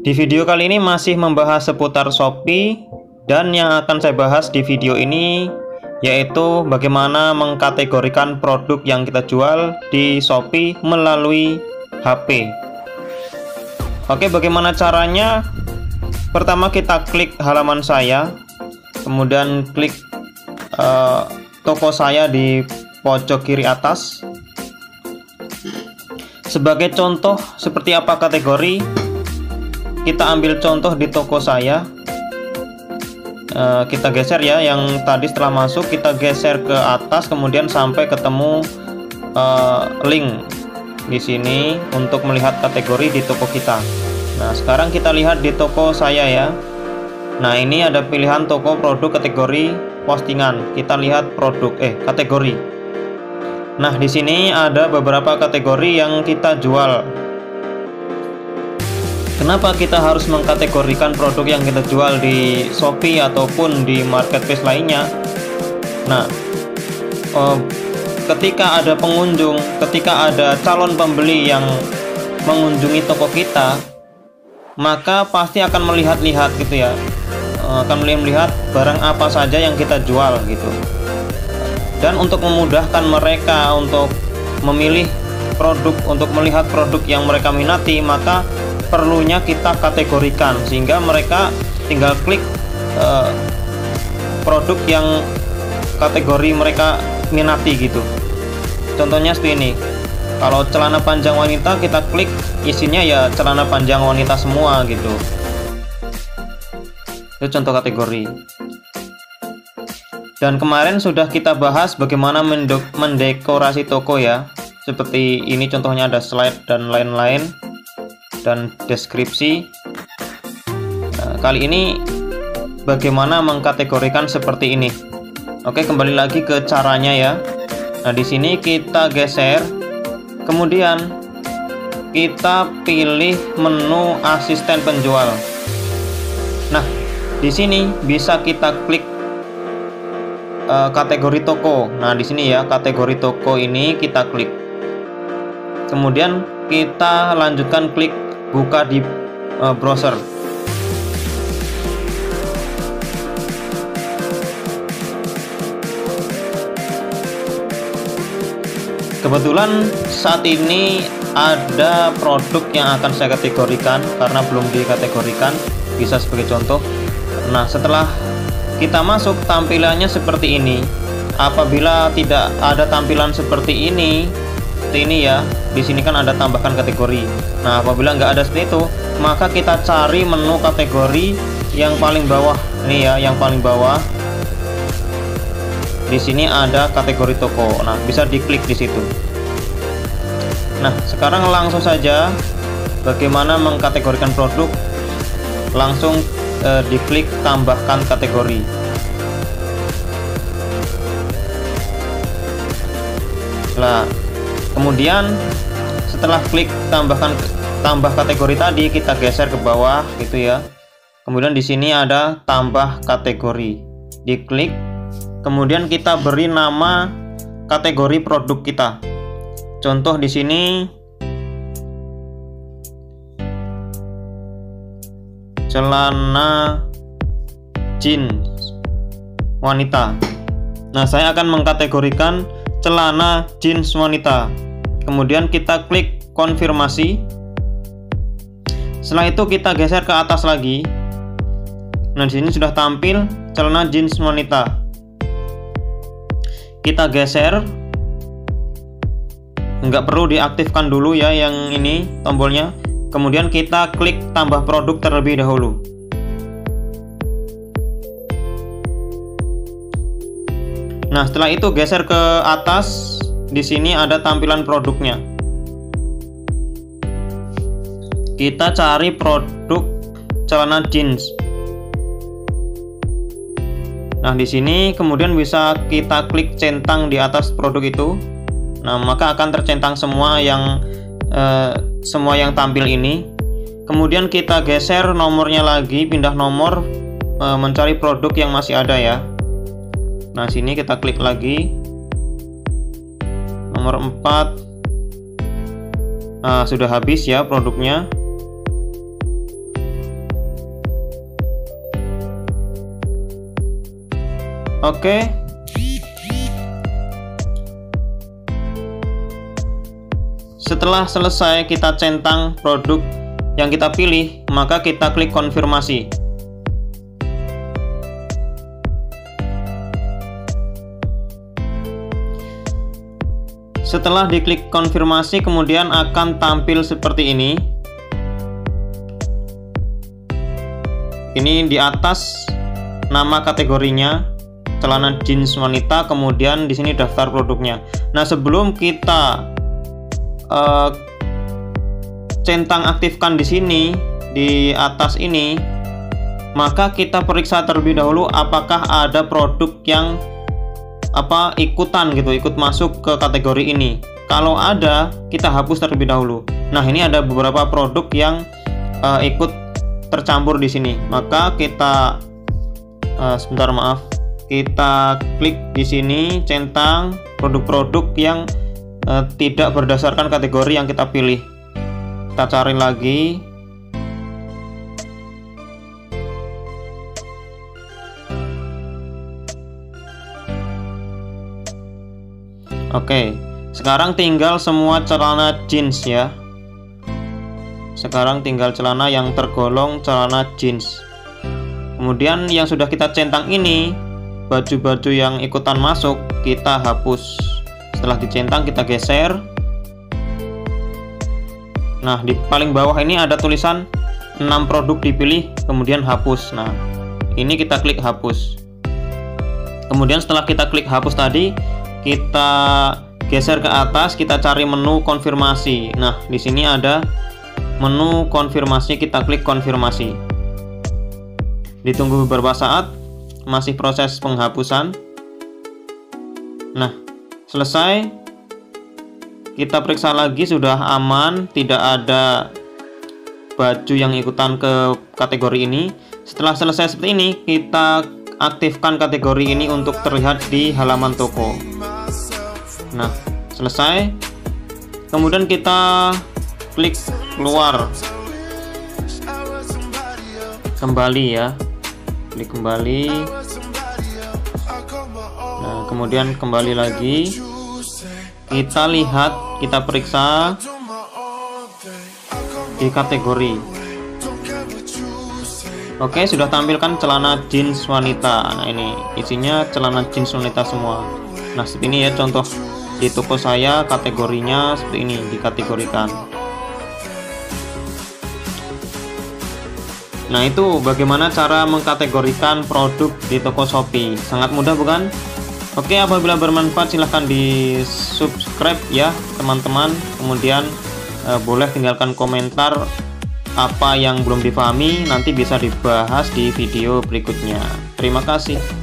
Di video kali ini masih membahas seputar Shopee, dan yang akan saya bahas di video ini yaitu bagaimana mengkategorikan produk yang kita jual di Shopee melalui HP. Oke, bagaimana caranya? Pertama kita klik halaman saya, kemudian klik toko saya di pojok kiri atas. Sebagai contoh seperti apa kategori, kita ambil contoh di toko saya. Kita geser ya, yang tadi setelah masuk kita geser ke atas, kemudian sampai ketemu link di sini untuk melihat kategori di toko kita. Nah, sekarang kita lihat di toko saya ya. Nah, ini ada pilihan toko produk kategori postingan. Kita lihat kategori. Nah, di sini ada beberapa kategori yang kita jual. Kenapa kita harus mengkategorikan produk yang kita jual di Shopee ataupun di marketplace lainnya? Nah, ketika ada pengunjung, ketika ada calon pembeli yang mengunjungi toko kita, maka pasti akan melihat-lihat gitu ya, akan melihat barang apa saja yang kita jual gitu. Dan untuk memudahkan mereka untuk memilih produk, untuk melihat produk yang mereka minati, maka perlunya kita kategorikan sehingga mereka tinggal klik produk yang kategori mereka minati gitu. Contohnya seperti ini. Kalau celana panjang wanita, kita klik isinya ya celana panjang wanita semua gitu. Itu contoh kategori. Dan kemarin sudah kita bahas bagaimana mendekorasi toko ya. Seperti ini contohnya, ada slide dan lain-lain, dan deskripsi. Nah, kali ini bagaimana mengkategorikan seperti ini. Oke, kembali lagi ke caranya ya. Nah, di sini kita geser, kemudian kita pilih menu asisten penjual. Nah, di sini bisa kita klik kategori toko. Nah, di sini ya, kategori toko ini kita klik. Kemudian kita lanjutkan klik buka di browser. Kebetulan saat ini ada produk yang akan saya kategorikan karena belum dikategorikan, bisa sebagai contoh. Nah, setelah kita masuk, tampilannya seperti ini. Apabila tidak ada tampilan seperti ini ya, di sini kan ada tambahkan kategori. Nah, apabila nggak ada seperti itu, maka kita cari menu kategori yang paling bawah nih ya, yang paling bawah. Di sini ada kategori toko. Nah, bisa diklik di situ. Nah, sekarang langsung saja bagaimana mengkategorikan produk. Langsung diklik tambahkan kategori. Nah, kemudian setelah klik tambah kategori tadi, kita geser ke bawah gitu ya. Kemudian di sini ada tambah kategori. Diklik, kemudian kita beri nama kategori produk kita. Contoh di sini celana jeans wanita. Nah, saya akan mengkategorikan celana jeans wanita. Kemudian kita klik konfirmasi. Setelah itu kita geser ke atas lagi. Nah, di sini sudah tampil celana jeans wanita. Kita geser. Nggak perlu diaktifkan dulu ya yang ini tombolnya. Kemudian kita klik tambah produk terlebih dahulu. Nah, setelah itu geser ke atas. Di sini ada tampilan produknya. Kita cari produk celana jeans. Nah, di sini kemudian bisa kita klik centang di atas produk itu. Nah, maka akan tercentang semua yang tampil ini. Kemudian kita geser nomornya lagi, pindah nomor, mencari produk yang masih ada ya. Nah, sini kita klik lagi. Nomor 4. Nah, sudah habis ya produknya. Oke. Setelah selesai kita centang produk yang kita pilih, maka kita klik konfirmasi. Setelah diklik konfirmasi, kemudian akan tampil seperti ini. Ini di atas nama kategorinya, celana jeans wanita, kemudian di sini daftar produknya. Nah, sebelum kita centang aktifkan di sini di atas ini, maka kita periksa terlebih dahulu apakah ada produk yang ikutan gitu, ikut masuk ke kategori ini. Kalau ada, kita hapus terlebih dahulu. Nah, ini ada beberapa produk yang ikut tercampur di sini, maka kita kita klik di sini, centang produk-produk yang tidak berdasarkan kategori yang kita pilih. Kita cari lagi. Oke, sekarang tinggal semua celana jeans ya. Sekarang tinggal celana yang tergolong celana jeans. Kemudian yang sudah kita centang ini, baju-baju yang ikutan masuk kita hapus. Setelah dicentang kita geser. Nah, di paling bawah ini ada tulisan 6 produk dipilih, kemudian hapus. Nah, ini kita klik hapus. Kemudian setelah kita klik hapus tadi, kita geser ke atas, kita cari menu konfirmasi. Nah, di sini ada menu konfirmasi, kita klik konfirmasi. Ditunggu beberapa saat, masih proses penghapusan. Nah, selesai. Kita periksa lagi, sudah aman, tidak ada baju yang ikutan ke kategori ini. Setelah selesai seperti ini, kita aktifkan kategori ini untuk terlihat di halaman toko. Nah, selesai. Kemudian kita klik keluar, kembali ya, klik kembali. Nah, kemudian kembali lagi, kita lihat, kita periksa di kategori. Oke, sudah tampilkan celana jeans wanita. Nah, ini isinya celana jeans wanita semua. Nah, seperti ini ya contoh di toko saya, kategorinya seperti ini dikategorikan. Nah, itu bagaimana cara mengkategorikan produk di toko Shopee. Sangat mudah bukan? Oke, apabila bermanfaat silahkan di subscribe ya teman-teman. Kemudian boleh tinggalkan komentar apa yang belum dipahami, nanti bisa dibahas di video berikutnya. Terima kasih.